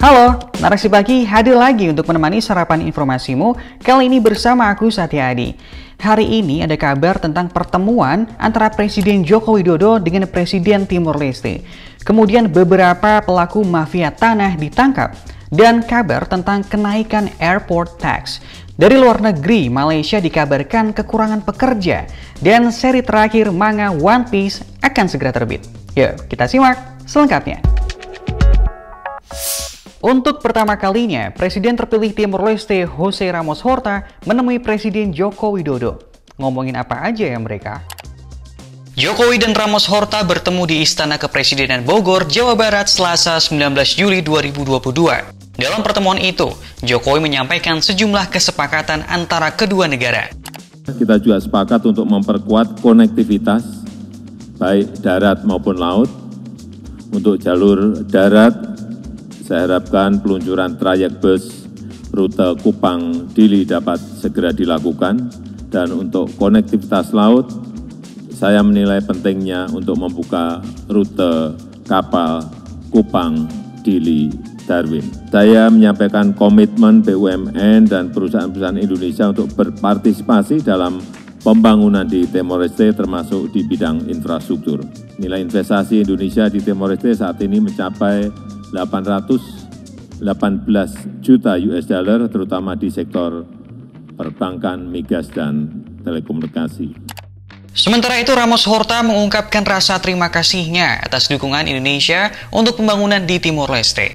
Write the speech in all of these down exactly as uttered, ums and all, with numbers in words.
Halo, Narasi Pagi hadir lagi untuk menemani sarapan informasimu, kali ini bersama aku Satya Adi. Hari ini ada kabar tentang pertemuan antara Presiden Joko Widodo dengan Presiden Timor Leste. Kemudian beberapa pelaku mafia tanah ditangkap, dan kabar tentang kenaikan airport tax. Dari luar negeri, Malaysia dikabarkan kekurangan pekerja, dan seri terakhir manga One Piece akan segera terbit. Yuk, kita simak selengkapnya. Untuk pertama kalinya, Presiden terpilih Timor Leste José Ramos Horta menemui Presiden Joko Widodo. Ngomongin apa aja ya mereka? Jokowi dan Ramos Horta bertemu di Istana Kepresidenan Bogor, Jawa Barat, Selasa sembilan belas Juli dua ribu dua puluh dua. Dalam pertemuan itu, Jokowi menyampaikan sejumlah kesepakatan antara kedua negara. Kita juga sepakat untuk memperkuat konektivitas, baik darat maupun laut. Untuk jalur darat, saya harapkan peluncuran trayek bus rute Kupang-Dili dapat segera dilakukan. Dan untuk konektivitas laut, saya menilai pentingnya untuk membuka rute kapal Kupang-Dili-Darwin. Saya menyampaikan komitmen B U M N dan perusahaan-perusahaan Indonesia untuk berpartisipasi dalam pembangunan di Timor Leste termasuk di bidang infrastruktur. Nilai investasi Indonesia di Timor Leste saat ini mencapai delapan ratus delapan belas juta U S dollar, terutama di sektor perbankan, migas, dan telekomunikasi. Sementara itu, Ramos Horta mengungkapkan rasa terima kasihnya atas dukungan Indonesia untuk pembangunan di Timor Leste.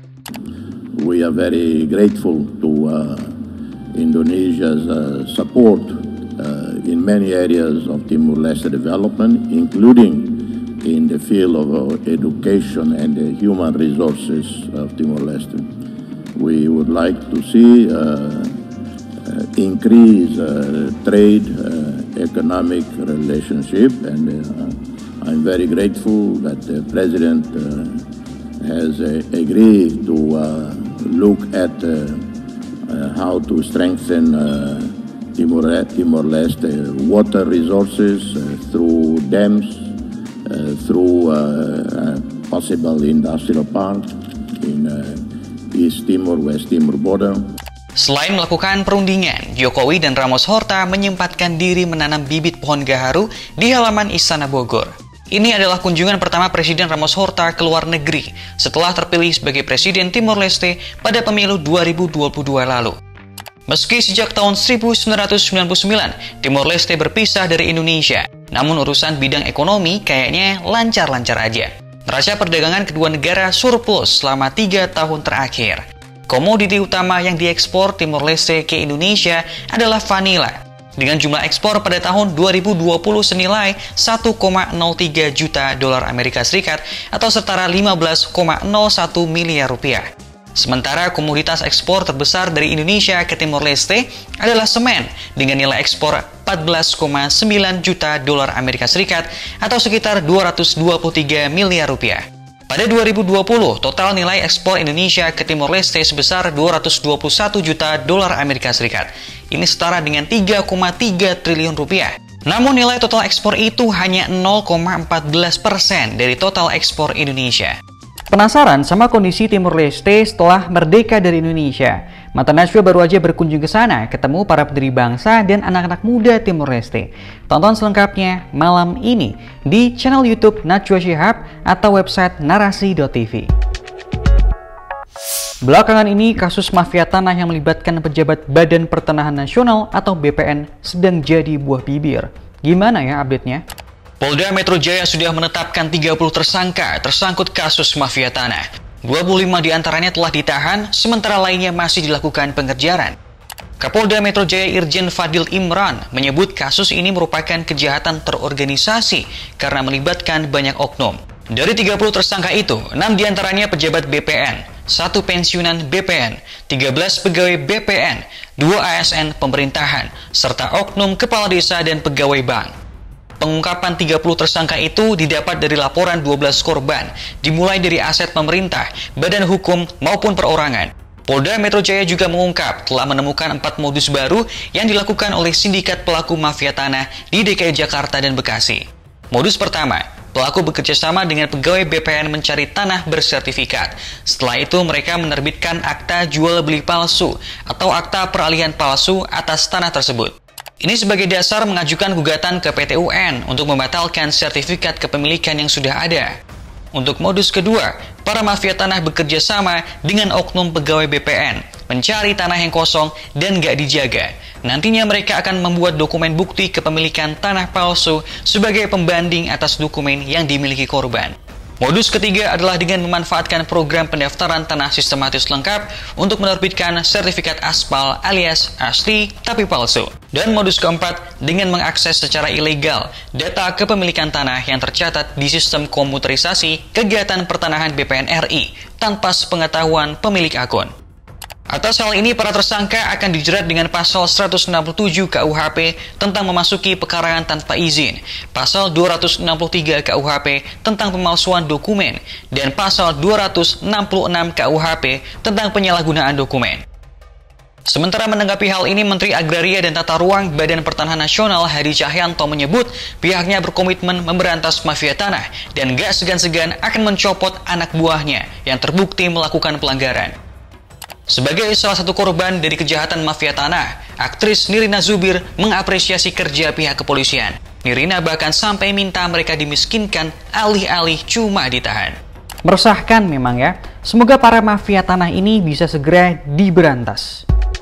We are very grateful to uh, Indonesia's uh, support uh, in many areas of Timor Leste development, including in the field of uh, education and the human resources of Timor-Leste. We would like to see uh, uh, increase uh, trade, uh, economic relationship, and uh, I'm very grateful that the President uh, has uh, agreed to uh, look at uh, uh, how to strengthen uh, Timor Timor-Leste water resources uh, through dams, Uh, through uh, uh, possible industrial park in uh, East Timor, West Timor border. Selain melakukan perundingan, Jokowi dan Ramos Horta menyempatkan diri menanam bibit pohon gaharu di halaman Istana Bogor. Ini adalah kunjungan pertama Presiden Ramos Horta ke luar negeri setelah terpilih sebagai Presiden Timor Leste pada pemilu dua ribu dua puluh dua lalu. Meski sejak tahun seribu sembilan ratus sembilan puluh sembilan, Timor Leste berpisah dari Indonesia, namun urusan bidang ekonomi kayaknya lancar-lancar aja. Neraca perdagangan kedua negara surplus selama tiga tahun terakhir. Komoditi utama yang diekspor Timor Leste ke Indonesia adalah vanila, dengan jumlah ekspor pada tahun dua ribu dua puluh senilai satu koma nol tiga juta dolar Amerika Serikat atau setara lima belas koma nol satu miliar rupiah. Sementara komoditas ekspor terbesar dari Indonesia ke Timor Leste adalah semen dengan nilai ekspor empat belas koma sembilan juta dolar Amerika Serikat atau sekitar dua ratus dua puluh tiga miliar rupiah. Pada dua ribu dua puluh, total nilai ekspor Indonesia ke Timor Leste sebesar dua ratus dua puluh satu juta dolar Amerika Serikat. Ini setara dengan tiga koma tiga triliun rupiah. Namun nilai total ekspor itu hanya nol koma empat belas persen dari total ekspor Indonesia. Penasaran sama kondisi Timor Leste setelah merdeka dari Indonesia? Mata Najwa baru aja berkunjung ke sana, ketemu para pendiri bangsa dan anak-anak muda Timor Leste. Tonton selengkapnya malam ini di channel YouTube Najwa Shihab atau website narasi dot t v. Belakangan ini, kasus mafia tanah yang melibatkan pejabat Badan Pertanahan Nasional atau B P N sedang jadi buah bibir. Gimana ya update-nya? Polda Metro Jaya sudah menetapkan tiga puluh tersangka tersangkut kasus mafia tanah. dua puluh lima diantaranya telah ditahan, sementara lainnya masih dilakukan pengejaran. Kapolda Metro Jaya Irjen Fadil Imran menyebut kasus ini merupakan kejahatan terorganisasi karena melibatkan banyak oknum. Dari tiga puluh tersangka itu, enam diantaranya pejabat B P N, satu pensiunan B P N, tiga belas pegawai B P N, dua A S N pemerintahan, serta oknum kepala desa dan pegawai bank. Pengungkapan tiga puluh tersangka itu didapat dari laporan dua belas korban, dimulai dari aset pemerintah, badan hukum, maupun perorangan. Polda Metro Jaya juga mengungkap telah menemukan empat modus baru yang dilakukan oleh sindikat pelaku mafia tanah di D K I Jakarta dan Bekasi. Modus pertama, Pelaku bekerja sama dengan pegawai B P N mencari tanah bersertifikat. Setelah itu mereka menerbitkan akta jual beli palsu atau akta peralihan palsu atas tanah tersebut. Ini sebagai dasar mengajukan gugatan ke P T U N untuk membatalkan sertifikat kepemilikan yang sudah ada. Untuk modus kedua, para mafia tanah bekerja sama dengan oknum pegawai B P N, mencari tanah yang kosong dan gak dijaga. Nantinya mereka akan membuat dokumen bukti kepemilikan tanah palsu sebagai pembanding atas dokumen yang dimiliki korban. Modus ketiga adalah dengan memanfaatkan program pendaftaran tanah sistematis lengkap untuk menerbitkan sertifikat aspal alias asli tapi palsu. Dan modus keempat dengan mengakses secara ilegal data kepemilikan tanah yang tercatat di sistem komputerisasi kegiatan pertanahan B P N R I tanpa sepengetahuan pemilik akun. Atas hal ini, para tersangka akan dijerat dengan pasal seratus enam puluh tujuh K U H P tentang memasuki pekarangan tanpa izin, pasal dua ratus enam puluh tiga K U H P tentang pemalsuan dokumen, dan pasal dua ratus enam puluh enam K U H P tentang penyalahgunaan dokumen. Sementara menanggapi hal ini, Menteri Agraria dan Tata Ruang Badan Pertanahan Nasional Hadi Cahyanto menyebut pihaknya berkomitmen memberantas mafia tanah dan gak segan-segan akan mencopot anak buahnya yang terbukti melakukan pelanggaran. Sebagai salah satu korban dari kejahatan mafia tanah, aktris Nirina Zubir mengapresiasi kerja pihak kepolisian. Nirina bahkan sampai minta mereka dimiskinkan alih-alih cuma ditahan. Meresahkan memang ya. Semoga para mafia tanah ini bisa segera diberantas.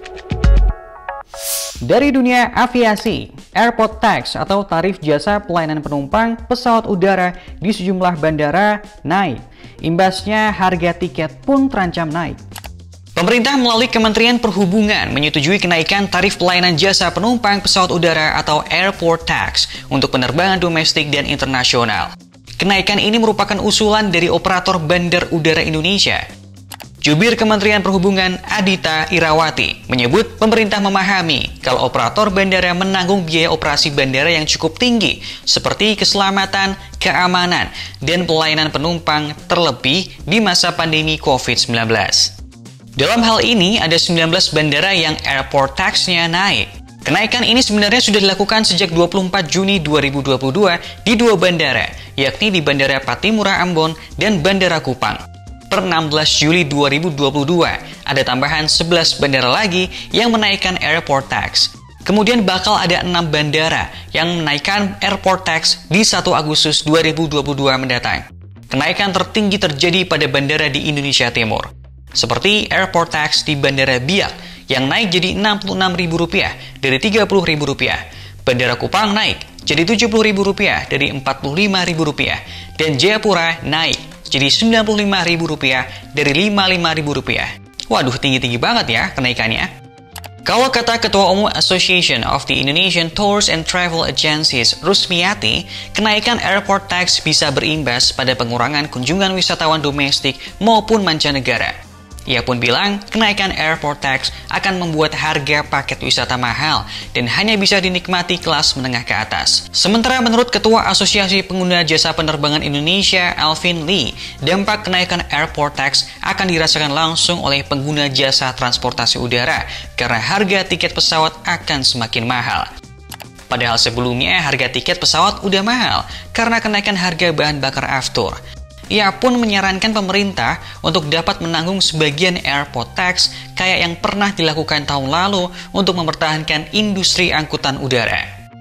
Dari dunia aviasi, airport tax atau tarif jasa pelayanan penumpang pesawat udara di sejumlah bandara naik. Imbasnya harga tiket pun terancam naik. Pemerintah melalui Kementerian Perhubungan menyetujui kenaikan tarif pelayanan jasa penumpang pesawat udara atau airport tax untuk penerbangan domestik dan internasional. Kenaikan ini merupakan usulan dari operator Bandar Udara Indonesia. Jubir Kementerian Perhubungan Adita Irawati menyebut pemerintah memahami kalau operator bandara menanggung biaya operasi bandara yang cukup tinggi seperti keselamatan, keamanan, dan pelayanan penumpang terlebih di masa pandemi covid sembilan belas. Dalam hal ini, ada sembilan belas bandara yang airport tax-nya naik. Kenaikan ini sebenarnya sudah dilakukan sejak dua puluh empat Juni dua ribu dua puluh dua di dua bandara, yakni di Bandara Patimura Ambon dan Bandara Kupang. Per enam belas Juli dua ribu dua puluh dua, ada tambahan sebelas bandara lagi yang menaikkan airport tax. Kemudian bakal ada enam bandara yang menaikkan airport tax di satu Agustus dua ribu dua puluh dua mendatang. Kenaikan tertinggi terjadi pada bandara di Indonesia Timur, seperti airport tax di Bandara Biak yang naik jadi enam puluh enam ribu rupiah dari tiga puluh ribu rupiah. Bandara Kupang naik jadi tujuh puluh ribu rupiah dari empat puluh lima ribu rupiah. Dan Jayapura naik jadi sembilan puluh lima ribu rupiah dari lima puluh lima ribu rupiah. Waduh, tinggi-tinggi banget ya kenaikannya. Kalau kata Ketua Umum Association of the Indonesian Tours and Travel Agencies, Rusmiati, kenaikan airport tax bisa berimbas pada pengurangan kunjungan wisatawan domestik maupun mancanegara. Ia pun bilang kenaikan airport tax akan membuat harga paket wisata mahal dan hanya bisa dinikmati kelas menengah ke atas. Sementara menurut Ketua Asosiasi Pengguna Jasa Penerbangan Indonesia, Alvin Lee, dampak kenaikan airport tax akan dirasakan langsung oleh pengguna jasa transportasi udara karena harga tiket pesawat akan semakin mahal. Padahal sebelumnya harga tiket pesawat udah mahal karena kenaikan harga bahan bakar aftur. Ia pun menyarankan pemerintah untuk dapat menanggung sebagian airport tax kayak yang pernah dilakukan tahun lalu untuk mempertahankan industri angkutan udara.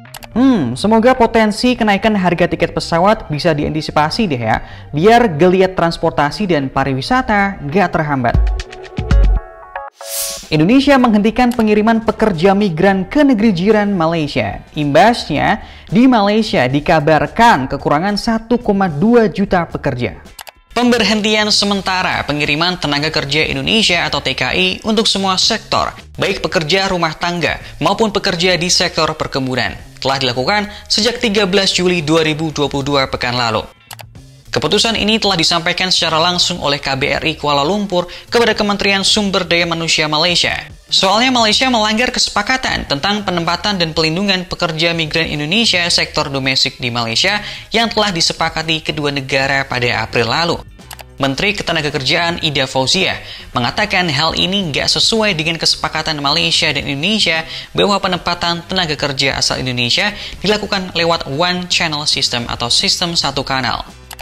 Hmm, semoga potensi kenaikan harga tiket pesawat bisa diantisipasi deh ya, biar geliat transportasi dan pariwisata gak terhambat. Indonesia menghentikan pengiriman pekerja migran ke negeri jiran Malaysia. Imbasnya, di Malaysia dikabarkan kekurangan satu koma dua juta pekerja. Pemberhentian sementara pengiriman tenaga kerja Indonesia atau T K I untuk semua sektor, baik pekerja rumah tangga maupun pekerja di sektor perkebunan, telah dilakukan sejak tiga belas Juli dua ribu dua puluh dua pekan lalu. Keputusan ini telah disampaikan secara langsung oleh K B R I Kuala Lumpur kepada Kementerian Sumber Daya Manusia Malaysia. Soalnya Malaysia melanggar kesepakatan tentang penempatan dan pelindungan pekerja migran Indonesia sektor domestik di Malaysia yang telah disepakati kedua negara pada April lalu. Menteri Ketenagakerjaan Ida Fauziah mengatakan hal ini nggak sesuai dengan kesepakatan Malaysia dan Indonesia bahwa penempatan tenaga kerja asal Indonesia dilakukan lewat one channel system atau sistem satu kanal.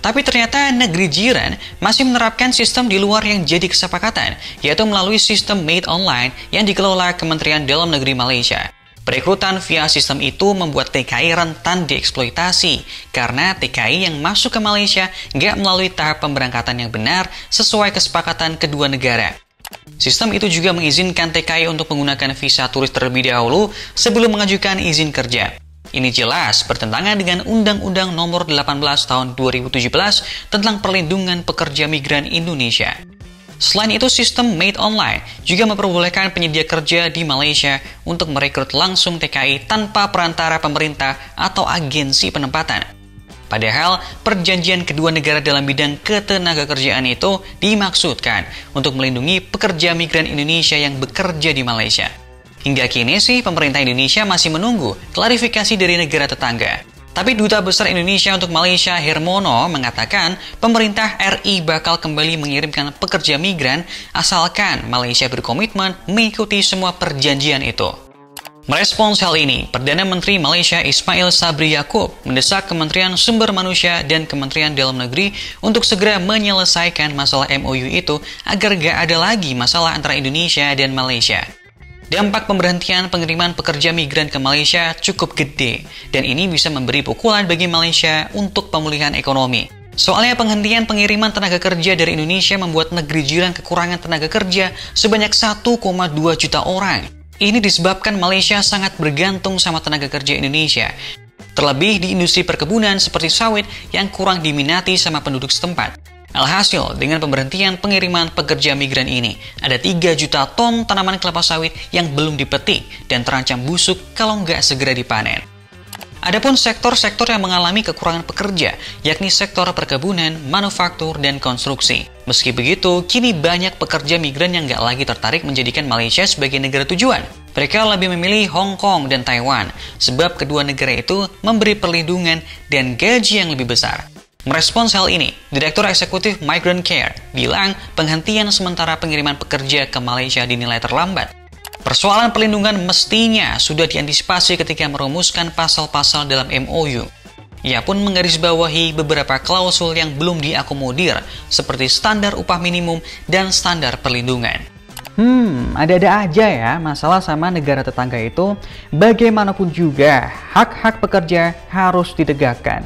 Tapi ternyata negeri jiran masih menerapkan sistem di luar yang jadi kesepakatan, yaitu melalui sistem Made Online yang dikelola Kementerian Dalam Negeri Malaysia. Perekrutan via sistem itu membuat T K I rentan dieksploitasi, karena T K I yang masuk ke Malaysia nggak melalui tahap pemberangkatan yang benar sesuai kesepakatan kedua negara. Sistem itu juga mengizinkan T K I untuk menggunakan visa turis terlebih dahulu sebelum mengajukan izin kerja. Ini jelas bertentangan dengan Undang-Undang Nomor delapan belas Tahun dua ribu tujuh belas tentang Perlindungan Pekerja Migran Indonesia. Selain itu, sistem Made Online juga memperbolehkan penyedia kerja di Malaysia untuk merekrut langsung T K I tanpa perantara pemerintah atau agensi penempatan. Padahal, perjanjian kedua negara dalam bidang ketenagakerjaan itu dimaksudkan untuk melindungi pekerja migran Indonesia yang bekerja di Malaysia. Hingga kini sih, pemerintah Indonesia masih menunggu klarifikasi dari negara tetangga. Tapi Duta Besar Indonesia untuk Malaysia, Hermono, mengatakan pemerintah R I bakal kembali mengirimkan pekerja migran asalkan Malaysia berkomitmen mengikuti semua perjanjian itu. Merespons hal ini, Perdana Menteri Malaysia Ismail Sabri Yaakob mendesak Kementerian Sumber Manusia dan Kementerian Dalam Negeri untuk segera menyelesaikan masalah M O U itu agar gak ada lagi masalah antara Indonesia dan Malaysia. Dampak pemberhentian pengiriman pekerja migran ke Malaysia cukup gede, dan ini bisa memberi pukulan bagi Malaysia untuk pemulihan ekonomi. Soalnya penghentian pengiriman tenaga kerja dari Indonesia membuat negeri jiran kekurangan tenaga kerja sebanyak satu koma dua juta orang. Ini disebabkan Malaysia sangat bergantung sama tenaga kerja Indonesia. Terlebih di industri perkebunan seperti sawit yang kurang diminati sama penduduk setempat. Alhasil, dengan pemberhentian pengiriman pekerja migran ini, ada tiga juta ton tanaman kelapa sawit yang belum dipetik dan terancam busuk kalau nggak segera dipanen. Adapun sektor-sektor yang mengalami kekurangan pekerja, yakni sektor perkebunan, manufaktur, dan konstruksi. Meski begitu, kini banyak pekerja migran yang nggak lagi tertarik menjadikan Malaysia sebagai negara tujuan. Mereka lebih memilih Hong Kong dan Taiwan, sebab kedua negara itu memberi perlindungan dan gaji yang lebih besar. Merespons hal ini, Direktur Eksekutif Migrant Care bilang penghentian sementara pengiriman pekerja ke Malaysia dinilai terlambat. Persoalan perlindungan mestinya sudah diantisipasi ketika merumuskan pasal-pasal dalam M O U. Ia pun menggarisbawahi beberapa klausul yang belum diakomodir, seperti standar upah minimum dan standar perlindungan. Hmm, ada-ada aja ya masalah sama negara tetangga itu. Bagaimanapun juga, hak-hak pekerja harus ditegakkan.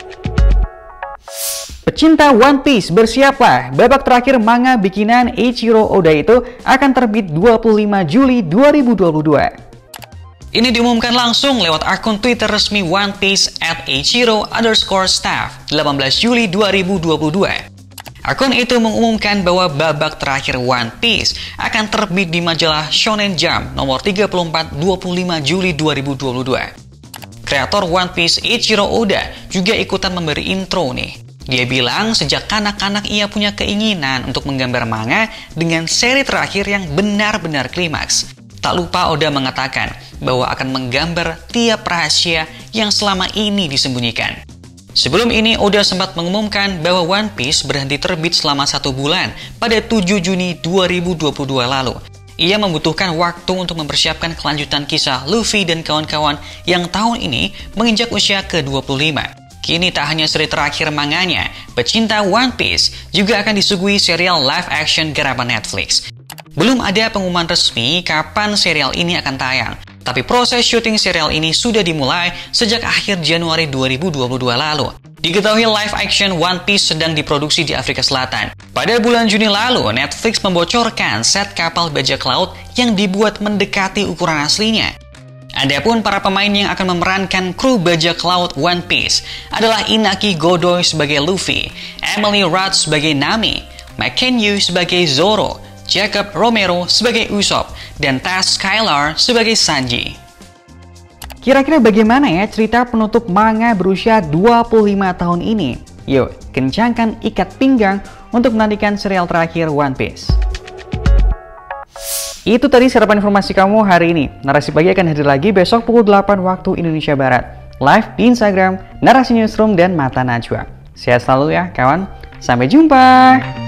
Pecinta One Piece, bersiaplah, babak terakhir manga bikinan Eiichiro Oda itu akan terbit dua puluh lima Juli dua ribu dua puluh dua. Ini diumumkan langsung lewat akun Twitter resmi One Piece at eiichiro underscore staff delapan belas Juli dua ribu dua puluh dua. Akun itu mengumumkan bahwa babak terakhir One Piece akan terbit di majalah Shonen Jump nomor tiga puluh empat dua puluh lima Juli dua ribu dua puluh dua. Kreator One Piece Eiichiro Oda juga ikutan memberi intro nih. Dia bilang sejak kanak-kanak ia punya keinginan untuk menggambar manga dengan seri terakhir yang benar-benar klimaks. Tak lupa Oda mengatakan bahwa akan menggambar tiap rahasia yang selama ini disembunyikan. Sebelum ini Oda sempat mengumumkan bahwa One Piece berhenti terbit selama satu bulan pada tujuh Juni dua ribu dua puluh dua lalu. Ia membutuhkan waktu untuk mempersiapkan kelanjutan kisah Luffy dan kawan-kawan yang tahun ini menginjak usia ke dua puluh lima. Kini tak hanya seri terakhir manganya, pecinta One Piece juga akan disuguhi serial live action garapan Netflix. Belum ada pengumuman resmi kapan serial ini akan tayang, tapi proses syuting serial ini sudah dimulai sejak akhir Januari dua ribu dua puluh dua lalu. Diketahui live action One Piece sedang diproduksi di Afrika Selatan. Pada bulan Juni lalu, Netflix membocorkan set kapal bajak laut yang dibuat mendekati ukuran aslinya. Adapun para pemain yang akan memerankan kru bajak laut One Piece adalah Inaki Godoy sebagai Luffy, Emily Rudd sebagai Nami, McKenzie sebagai Zoro, Jacob Romero sebagai Usopp, dan Taz Skylar sebagai Sanji. Kira-kira bagaimana ya cerita penutup manga berusia dua puluh lima tahun ini? Yuk, kencangkan ikat pinggang untuk menantikan serial terakhir One Piece. Itu tadi sarapan informasi kamu hari ini. Narasi Pagi akan hadir lagi besok pukul delapan waktu Indonesia Barat. Live di Instagram, Narasi Newsroom, dan Mata Najwa. Sehat selalu ya kawan. Sampai jumpa.